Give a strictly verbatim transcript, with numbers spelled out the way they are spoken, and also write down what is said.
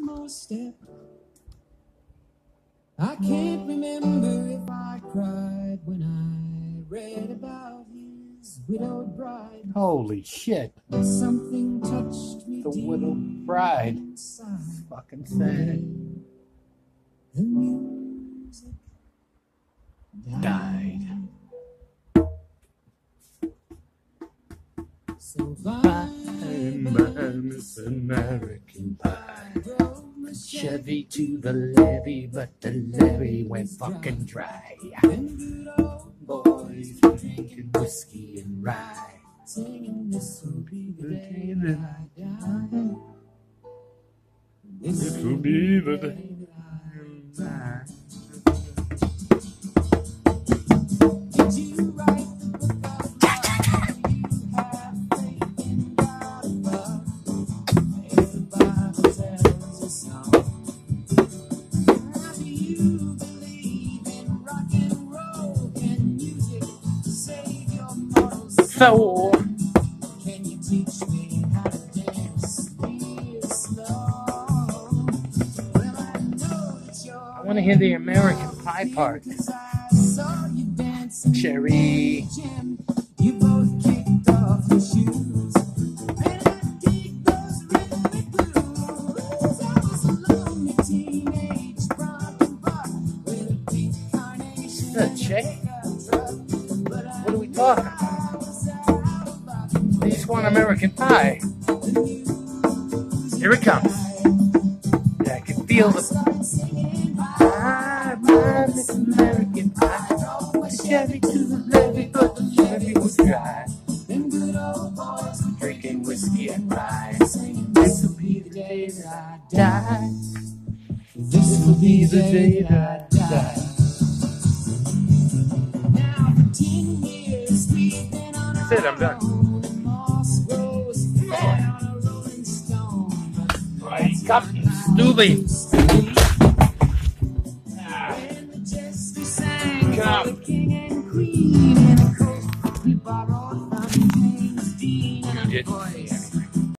sophomore step. I can't remember if I cried when I read about his widowed bride. Holy shit. Something touched me. The widowed bride. Fucking sad. The music Died. So fine, Miss American Pie. Chevy to the levee, but the levee went fucking dry. Boys were drinking whiskey and rye, singing this will be the day that I die. This will be the day that I die. Did you write the book of God? Do you have faith in God above? If the Bible tells a song, how do you believe in rock and roll? Can music save your mortal soul? Can you teach me how to dance real slow? Well, I know that you're I want to hear the American Pie part. Cherry. You both kicked off your shoes. And I dig those rhythmic blues. I was a lonely teenage Bronco buck with a pink carnation. Is that a chick? What are we talking about? They just want American Pie. Here it comes. Yeah, I can feel the pie, pie, Miss American Pie. Chevy to the levee, but the levee was dry. Them good old boys were Drinking whiskey and rye, singing, this will be the day that I die. This will be the day that I die. now for ten years we've been on That's it, I'm done. and moss grows fat on a rolling stone. Right, come, stupid. When the jester sang Come. for the king and queen in a coat we borrowed from James Dean and a Did- boy